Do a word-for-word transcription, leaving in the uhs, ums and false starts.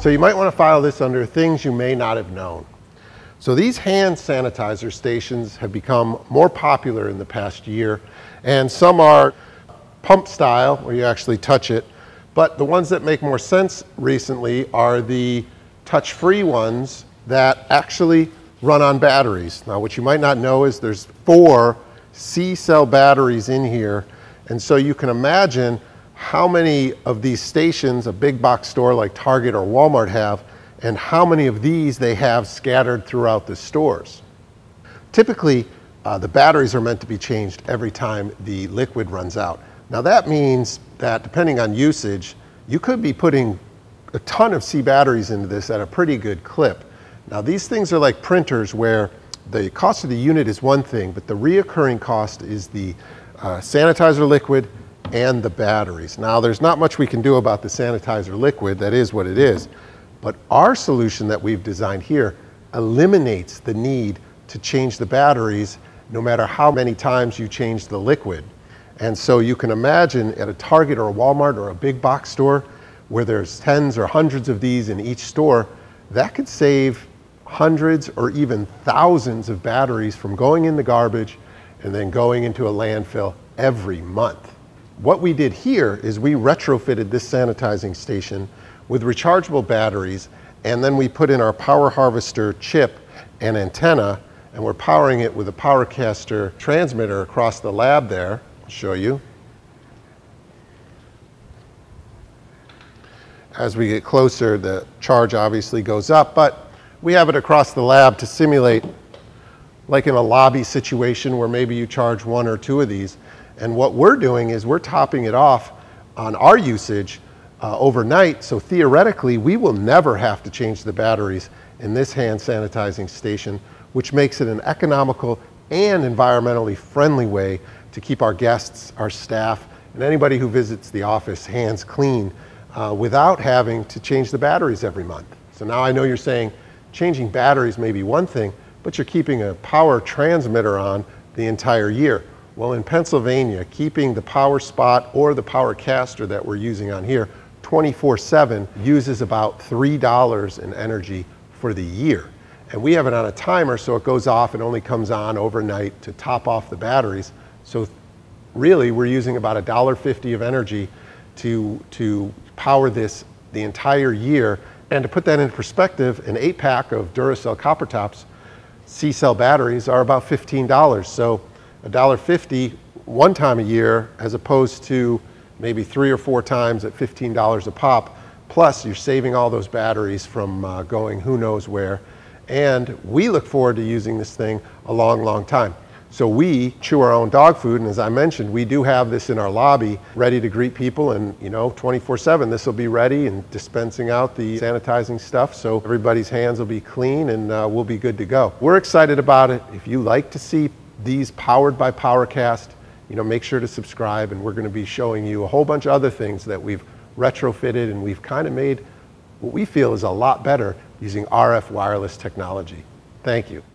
So you might want to file this under things you may not have known. So these hand sanitizer stations have become more popular in the past year, and some are pump style where you actually touch it, but the ones that make more sense recently are the touch-free ones that actually run on batteries. Now what you might not know is there's four C-cell batteries in here, and so you can imagine how many of these stations a big box store like Target or Walmart have, and how many of these they have scattered throughout the stores. Typically, uh, the batteries are meant to be changed every time the liquid runs out. Now that means that depending on usage, you could be putting a ton of C batteries into this at a pretty good clip. Now these things are like printers where the cost of the unit is one thing, but the reoccurring cost is the uh, sanitizer liquid and the batteries. Now there's not much we can do about the sanitizer liquid, that is what it is, but our solution that we've designed here eliminates the need to change the batteries no matter how many times you change the liquid. And so you can imagine at a Target or a Walmart or a big box store where there's tens or hundreds of these in each store, that could save hundreds or even thousands of batteries from going in the garbage and then going into a landfill every month. What we did here is we retrofitted this sanitizing station with rechargeable batteries, and then we put in our power harvester chip and antenna, and we're powering it with a Powercaster transmitter across the lab there. I'll show you. As we get closer, the charge obviously goes up, but we have it across the lab to simulate like in a lobby situation where maybe you charge one or two of these. And what we're doing is we're topping it off on our usage uh, overnight. So theoretically, we will never have to change the batteries in this hand sanitizing station, which makes it an economical and environmentally friendly way to keep our guests, our staff, and anybody who visits the office hands clean uh, without having to change the batteries every month. So now I know you're saying changing batteries may be one thing, but you're keeping a power transmitter on the entire year. Well, in Pennsylvania, keeping the PowerSpot or the Powercaster that we're using on here twenty-four seven uses about three dollars in energy for the year. And we have it on a timer, so it goes off and only comes on overnight to top off the batteries. So really, we're using about a dollar fifty of energy to, to power this the entire year. And to put that into perspective, an eight pack of Duracell copper tops C-cell batteries are about fifteen dollars. So a dollar fifty one time a year as opposed to maybe three or four times at fifteen dollars a pop. Plus you're saving all those batteries from uh, going who knows where. And we look forward to using this thing a long, long time. So we chew our own dog food, and as I mentioned, we do have this in our lobby ready to greet people, and you know, twenty-four seven this will be ready and dispensing out the sanitizing stuff, so everybody's hands will be clean and uh, we'll be good to go. We're excited about it. If you like to see these powered by Powercast, you know, make sure to subscribe, and we're going to be showing you a whole bunch of other things that we've retrofitted and we've kind of made what we feel is a lot better using R F wireless technology. Thank you.